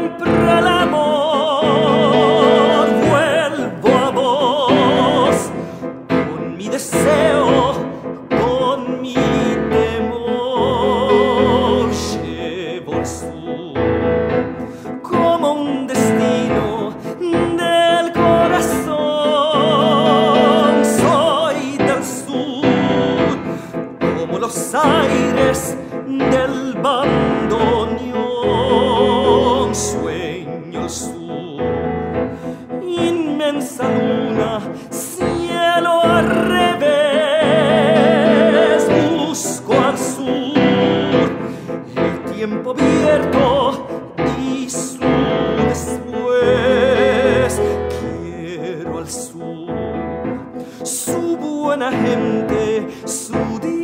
siempre el amor. Vuelvo a vos con mi deseo, con mi temor. Llevo el sur como un destino del corazón. Soy del sur como los aires del bandoneón. Sueño el sur, inmensa luna, cielo al revés. Busco al sur el tiempo abierto y su después. Quiero al sur su buena gente, su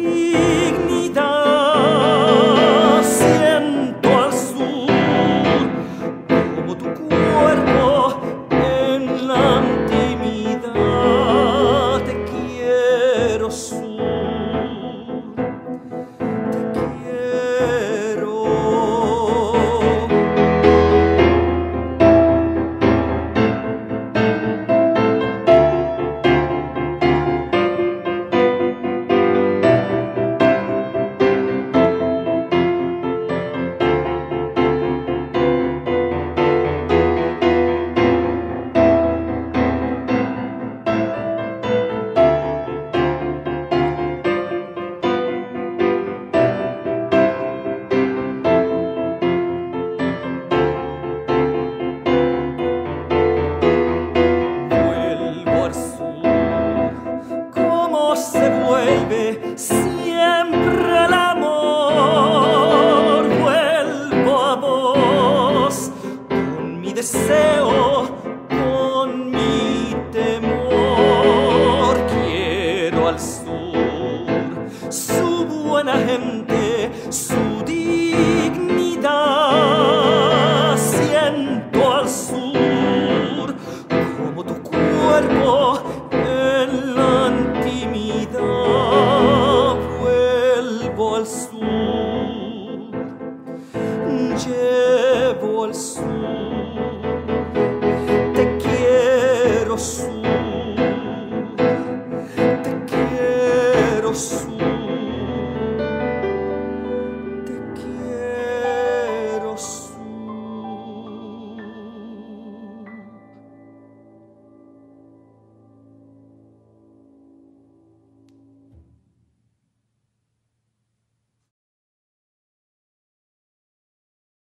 dignidad. Siento al sur como tu cuerpo en la intimidad. Te quiero, sur, te quiero. Se vuelve siempre el amor. Vuelvo a vos con mi deseo, con mi temor. Quiero al sur su buena gente, su dignidad. Siento al sur como tu cuerpo en la intimidad. Vuelvo al sur, llevo al sur, te quiero, sur.